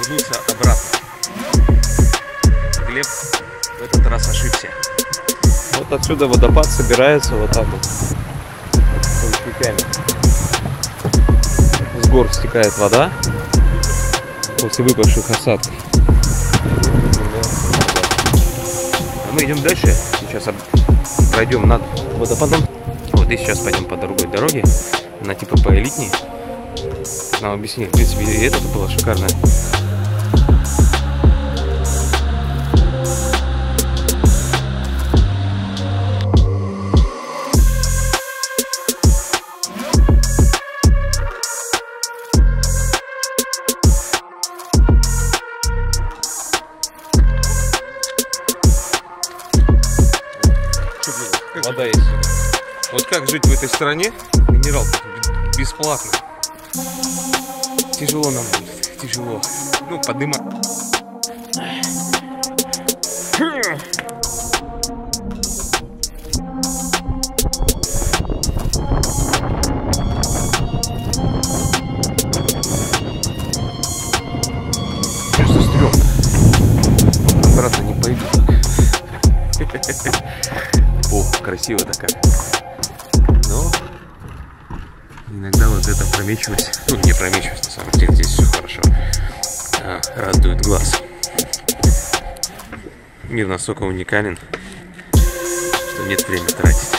вернулся обратно. Глеб в этот раз ошибся. Вот отсюда водопад собирается вот так вот. С гор стекает вода после выпавших осадков. А мы идем дальше. Сейчас пройдем над водопадом. Вот и сейчас пойдем по другой дороге. Она типа поэлитнее. Нам объяснили, в принципе, и это было шикарно. Вода есть. Вот как жить в этой стране? Минерал бесплатно. Тяжело нам будет, тяжело. Ну, подымать. Кажется, стрёмно. Обратно не пойду так. О, красиво такая. Но иногда вот это промечивость. Ну, не промечивость, на самом деле, здесь все хорошо. Радует глаз. Мир настолько уникален, что нет времени тратить.